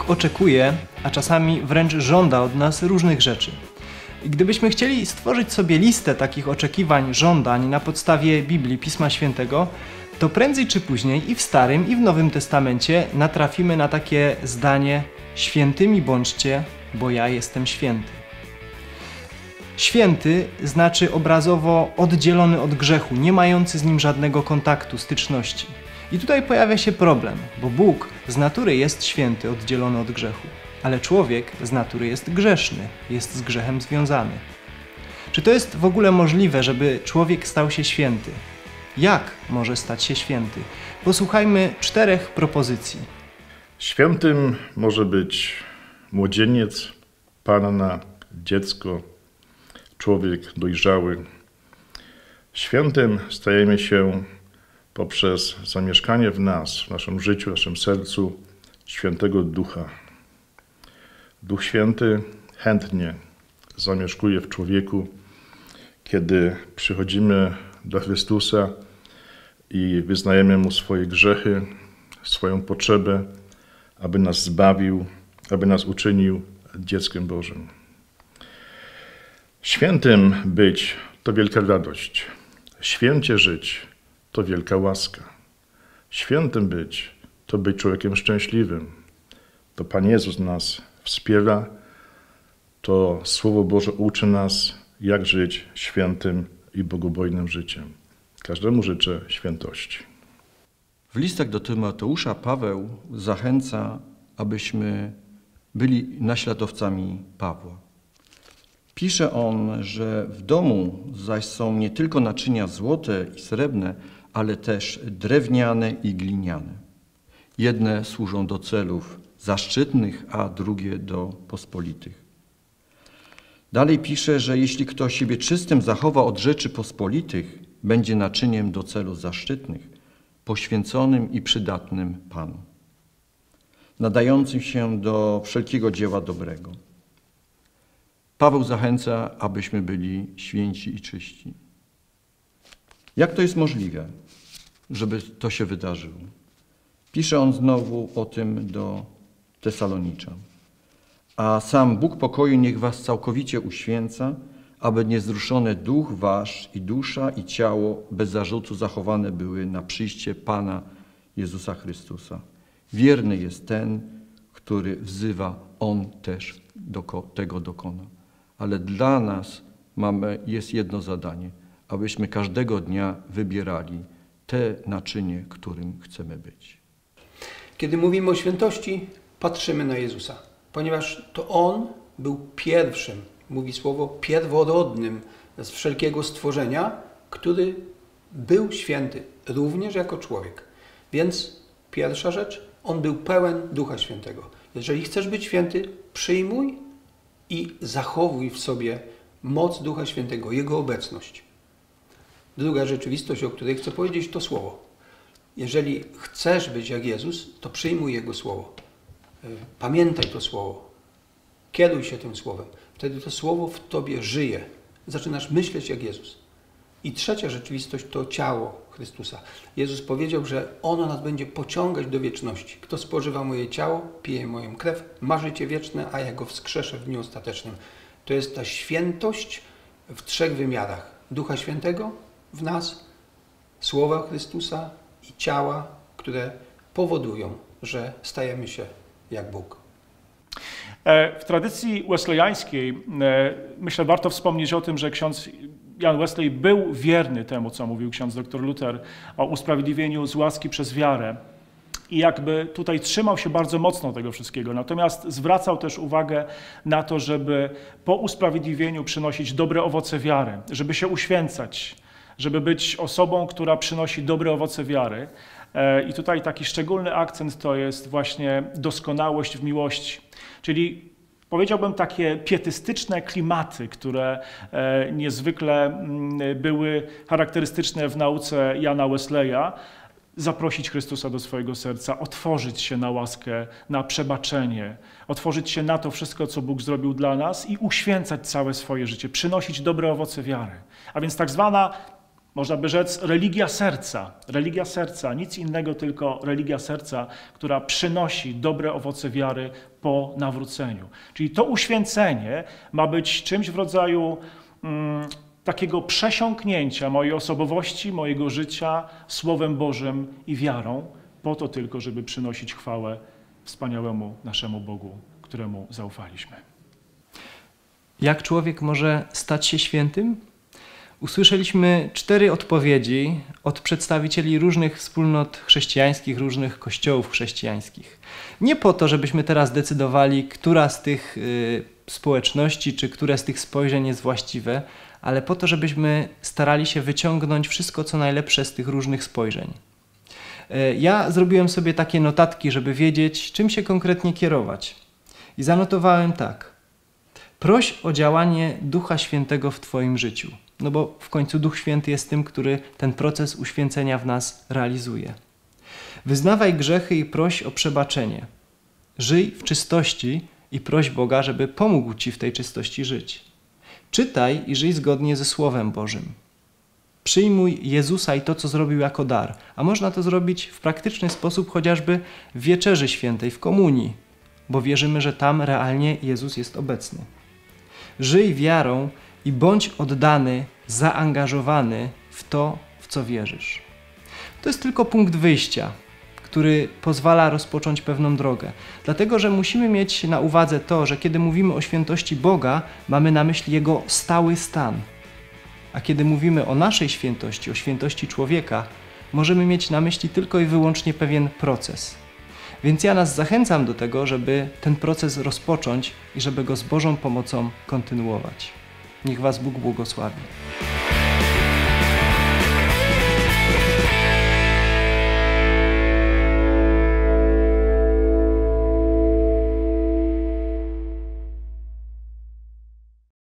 Bóg oczekuje, a czasami wręcz żąda od nas różnych rzeczy. I gdybyśmy chcieli stworzyć sobie listę takich oczekiwań, żądań na podstawie Biblii, Pisma Świętego, to prędzej czy później i w Starym, i w Nowym Testamencie natrafimy na takie zdanie: świętymi bądźcie, bo ja jestem święty. Święty znaczy obrazowo oddzielony od grzechu, nie mający z nim żadnego kontaktu, styczności. I tutaj pojawia się problem, bo Bóg z natury jest święty, oddzielony od grzechu, ale człowiek z natury jest grzeszny, jest z grzechem związany. Czy to jest w ogóle możliwe, żeby człowiek stał się święty? Jak może stać się święty? Posłuchajmy 4 propozycji. Świętym może być młodzieniec, panna, dziecko, człowiek dojrzały. Świętym stajemy się poprzez zamieszkanie w nas, w naszym życiu, w naszym sercu Świętego Ducha. Duch Święty chętnie zamieszkuje w człowieku, kiedy przychodzimy do Chrystusa i wyznajemy Mu swoje grzechy, swoją potrzebę, aby nas zbawił, aby nas uczynił dzieckiem Bożym. Świętym być to wielka radość. Święcie żyć to wielka łaska. Świętym być to być człowiekiem szczęśliwym. To Pan Jezus nas wspiera, to Słowo Boże uczy nas, jak żyć świętym i bogobojnym życiem. Każdemu życzę świętości. W listach do Tymoteusza Paweł zachęca, abyśmy byli naśladowcami Pawła. Pisze on, że w domu zaś są nie tylko naczynia złote i srebrne, ale też drewniane i gliniane. Jedne służą do celów zaszczytnych, a drugie do pospolitych. Dalej pisze, że jeśli kto siebie czystym zachowa od rzeczy pospolitych, będzie naczyniem do celów zaszczytnych, poświęconym i przydatnym Panu, nadającym się do wszelkiego dzieła dobrego. Paweł zachęca, abyśmy byli święci i czyści. Jak to jest możliwe, żeby to się wydarzyło? Pisze on znowu o tym do Tesaloniczan. A sam Bóg pokoju niech was całkowicie uświęca, aby niezruszony duch wasz i dusza i ciało bez zarzutu zachowane były na przyjście Pana Jezusa Chrystusa. Wierny jest ten, który wzywa, On też tego dokona. Ale dla nas jest jedno zadanie, abyśmy każdego dnia wybierali te naczynie, którym chcemy być. Kiedy mówimy o świętości, patrzymy na Jezusa, ponieważ to On był pierwszym, mówi słowo, pierworodnym z wszelkiego stworzenia, który był święty, również jako człowiek. Więc pierwsza rzecz, On był pełen Ducha Świętego. Jeżeli chcesz być święty, przyjmuj i zachowuj w sobie moc Ducha Świętego, Jego obecność. Druga rzeczywistość, o której chcę powiedzieć, to Słowo. Jeżeli chcesz być jak Jezus, to przyjmuj Jego Słowo. Pamiętaj to Słowo. Kieruj się tym Słowem. Wtedy to Słowo w tobie żyje. Zaczynasz myśleć jak Jezus. I trzecia rzeczywistość to ciało Chrystusa. Jezus powiedział, że ono nas będzie pociągać do wieczności. Kto spożywa moje ciało, pije moją krew, ma życie wieczne, a ja go wskrzeszę w dniu ostatecznym. To jest ta świętość w 3 wymiarach. Ducha Świętego w nas, Słowa Chrystusa i ciała, które powodują, że stajemy się jak Bóg. W tradycji wesleyańskiej myślę, warto wspomnieć o tym, że ksiądz Jan Wesley był wierny temu, co mówił ksiądz dr Luther o usprawiedliwieniu z łaski przez wiarę. I jakby tutaj trzymał się bardzo mocno tego wszystkiego. Natomiast zwracał też uwagę na to, żeby po usprawiedliwieniu przynosić dobre owoce wiary, żeby się uświęcać, żeby być osobą, która przynosi dobre owoce wiary. I tutaj taki szczególny akcent to jest właśnie doskonałość w miłości. Czyli powiedziałbym takie pietystyczne klimaty, które niezwykle były charakterystyczne w nauce Jana Wesleya, zaprosić Chrystusa do swojego serca, otworzyć się na łaskę, na przebaczenie, otworzyć się na to wszystko, co Bóg zrobił dla nas i uświęcać całe swoje życie, przynosić dobre owoce wiary. A więc tak zwana, można by rzec religia serca, nic innego, tylko religia serca, która przynosi dobre owoce wiary po nawróceniu. Czyli to uświęcenie ma być czymś w rodzaju takiego przesiąknięcia mojej osobowości, mojego życia Słowem Bożym i wiarą, po to tylko, żeby przynosić chwałę wspaniałemu naszemu Bogu, któremu zaufaliśmy. Jak człowiek może stać się świętym? Usłyszeliśmy 4 odpowiedzi od przedstawicieli różnych wspólnot chrześcijańskich, różnych kościołów chrześcijańskich. Nie po to, żebyśmy teraz decydowali, która z tych społeczności, czy które z tych spojrzeń jest właściwe, ale po to, żebyśmy starali się wyciągnąć wszystko, co najlepsze z tych różnych spojrzeń. Ja zrobiłem sobie takie notatki, żeby wiedzieć, czym się konkretnie kierować. I zanotowałem tak. Proś o działanie Ducha Świętego w Twoim życiu. No bo w końcu Duch Święty jest tym, który ten proces uświęcenia w nas realizuje. Wyznawaj grzechy i proś o przebaczenie. Żyj w czystości i proś Boga, żeby pomógł Ci w tej czystości żyć. Czytaj i żyj zgodnie ze Słowem Bożym. Przyjmuj Jezusa i to, co zrobił jako dar. A można to zrobić w praktyczny sposób, chociażby w Wieczerzy Świętej, w komunii, bo wierzymy, że tam realnie Jezus jest obecny. Żyj wiarą i bądź oddany, zaangażowany w to, w co wierzysz. To jest tylko punkt wyjścia, który pozwala rozpocząć pewną drogę. Dlatego, że musimy mieć na uwadze to, że kiedy mówimy o świętości Boga, mamy na myśli Jego stały stan. A kiedy mówimy o naszej świętości, o świętości człowieka, możemy mieć na myśli tylko i wyłącznie pewien proces. Więc ja nas zachęcam do tego, żeby ten proces rozpocząć i żeby go z Bożą pomocą kontynuować. Niech Was Bóg błogosławi.